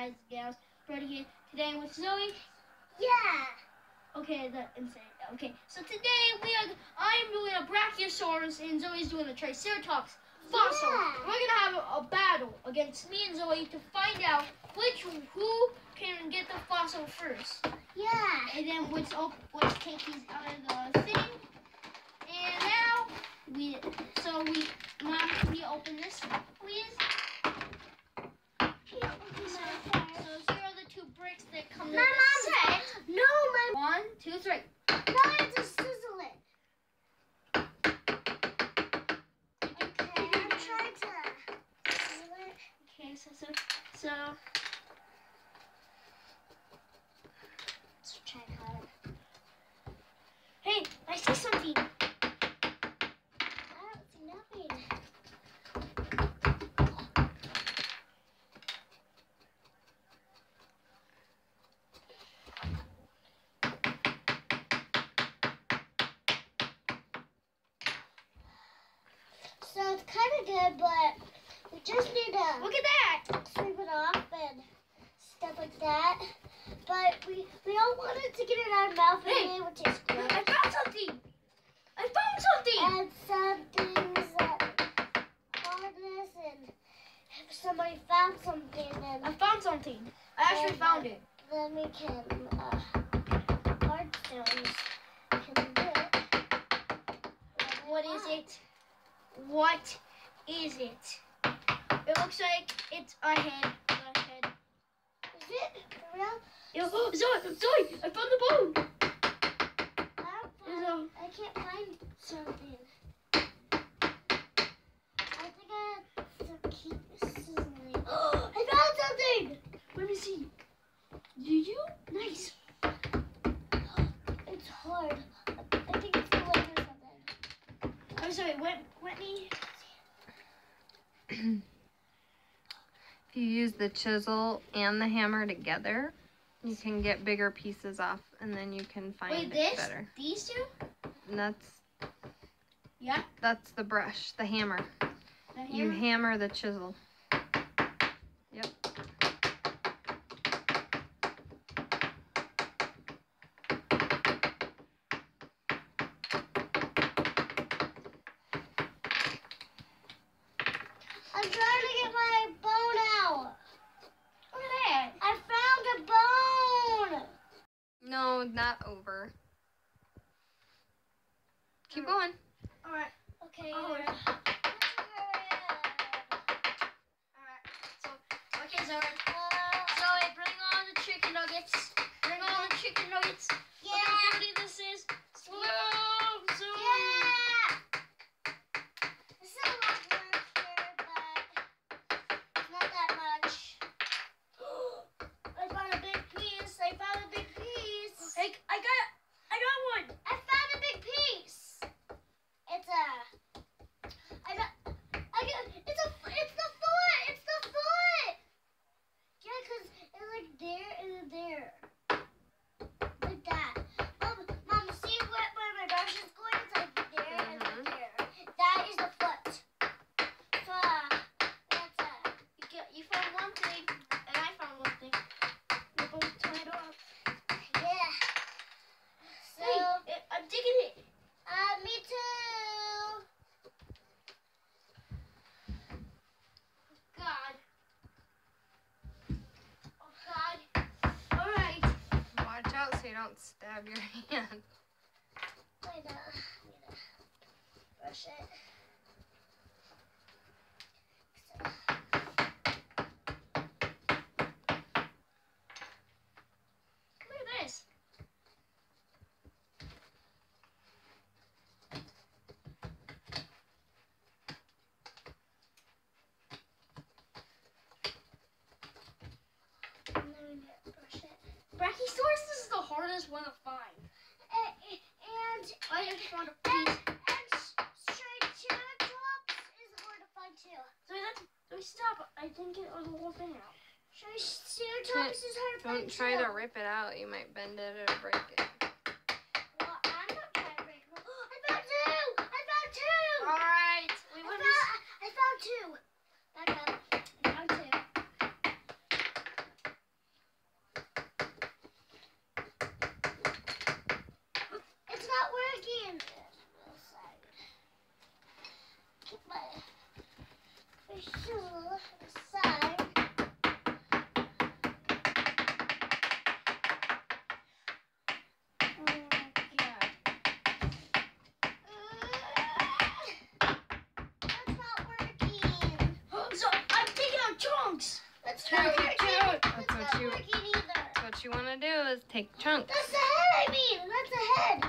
guys, gals, Brody here. Today I'm with Zoe. Yeah. Okay, that's insane. Okay, so today I'm doing a Brachiosaurus and Zoe's doing a Triceratops fossil. Yeah. We're gonna have a battle against me and Zoe to find out who can get the fossil first. Yeah. And then let's take these out of the thing. And now Mom, can you open this, please? So here are the two bricks that come in the set. No, my 1, 2, 3. No, it's a sizzle it. Okay, I'm trying to sizzle it. Okay, so Let's try hard. hey, I see something. I don't see nothing. So it's kind of good, but we just need to Look at that. sweep it off and stuff like that. But we don't want it to get in our mouth anyway, which is gross. I found something. And some things hardness, and if somebody found something, then I found something. I actually found it. then we can hard stones can do it. What is it? What is it? It looks like it's a head. Is it for real? Zoe, I found the bone. I can't find something. I think I have to keep sizzling. I found something! Let me see. Do you? Nice. It's hard. I think it's the leg or something. I'm sorry. Let me. If you use the chisel and the hammer together, you can get bigger pieces off, and then you can find it better. These two? And that's the brush, the hammer. The hammer? You hammer the chisel. Yep. I'm trying to get my bone out. Look at that. I found a bone. No, not over. Keep going. All right. Okay. Alright. Okay, Zoe. Zoe, bring on the chicken nuggets. Bring on the chicken nuggets. Yeah. Look how dirty this is. Slow, Zoe. Yeah. This is a lot of work here, but it's not that much. I found a big piece. Hey, I got one. I found a big piece. It's the foot. Yeah, 'cause it's like there and there. Like that. Mom, see where my brush is going? It's like there and there. That is the foot. So, You found one thing, and I found one thing. We both tied off. yeah. So, Hey, I'm digging it. me too. God. Oh, God. All right. Watch out so you don't stab your hand. I'm gonna brush it. Look at this. And then we brush it. Brachiosaurus is the hardest one to find. And I just found a piece. Triceratops is hard to find too. So stop. I think it was the whole thing out. Triceratops is hard to find Don't try too. to rip it out. You might bend it or break it. Well, I'm not trying to break it. I found two! All right. We went. I found two. Back up. I found two. chisel aside. That's not working. So I'm taking out chunks. That's Chunk not it, working. chunk. That's That's not what working either. What you want to do is take chunks. That's the head, I mean. That's the head.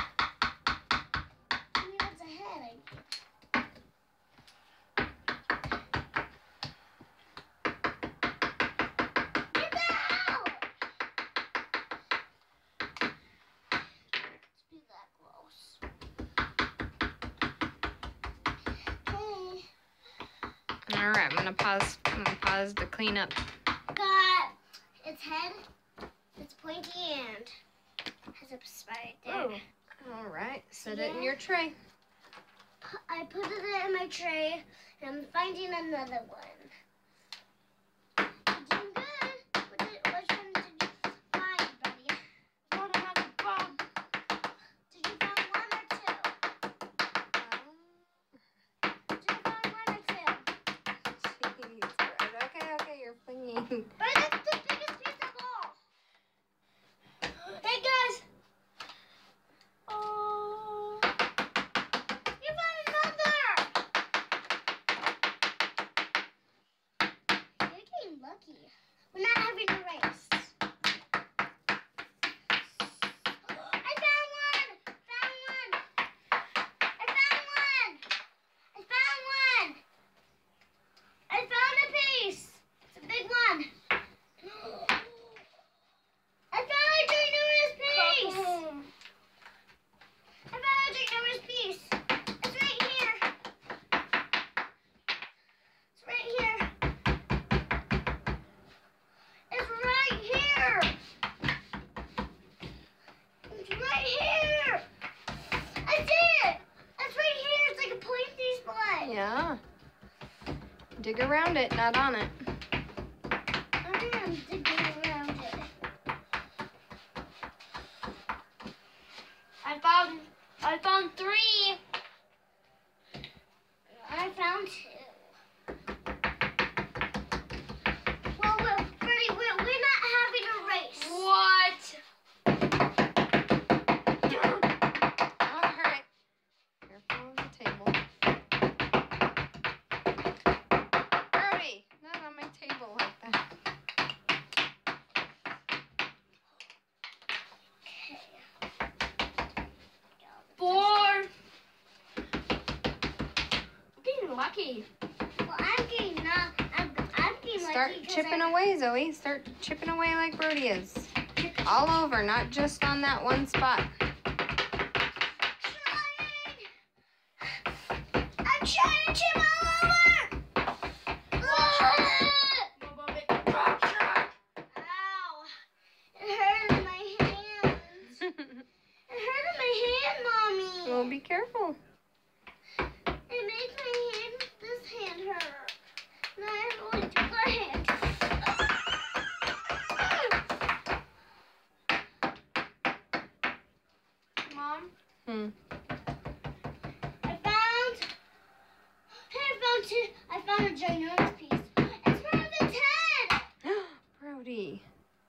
I mean, that's a head, I mean. Get that out! Let's be that close. Okay. All right, I'm gonna pause. To clean up. Got its head, its pointy end, has a spot right there. All right, set it in your tray. I put it in my tray, and I'm finding another one. You're doing good. Which one did you find, buddy? Found another bug. Did you find one or two? Did you find one or two? Jeez, okay, you're flinging. But that's the biggest piece of all. Hey guys. Oh. You found another. You're getting lucky. We're not having a race. I found one. Found one. I found one. I found one. I found a piece. It's a big one. I found a ginormous piece. Boom. I found a ginormous piece. It's right here. It's right here. It's right here. It's right here. I see it. It's right here. It's like a pointy spot. Yeah. Dig around it, not on it. I am digging around it. I found 3. I found 2. Well, Birdie, we're not having a race. What? All right. Careful on the table. Brody, not on my table like that. 4. I'm getting lucky. Well, I'm getting Start lucky 'cause chipping away, Zoe. Start chipping away like Brody is. All over, not just on that one spot. I'm trying to chip all over. Ow! It hurt my hands. It hurt my hand, Mommy. Well, be careful. It makes my hand, this hand hurt. Now I have only 2 more hands. Mom. I found a ginormous piece. It's part of its head. Brody,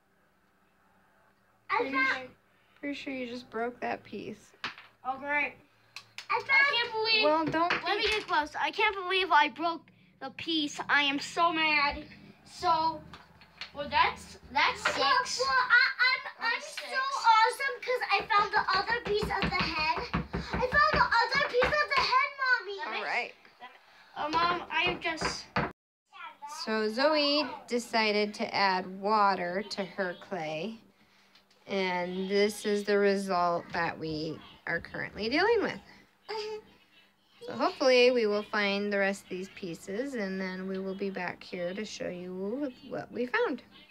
I found. pretty sure you just broke that piece. Oh great. I I found. can't believe. Well, don't. Let me get close. I can't believe I broke the piece. I am so mad. So, well, that's 6. Well, I'm Six. so awesome because I found the other piece of the head. I found the other piece of the head, Mommy. All right. Mom, I just. So Zoe decided to add water to her clay, and this is the result that we are currently dealing with. So hopefully we will find the rest of these pieces, and then we will be back here to show you what we found.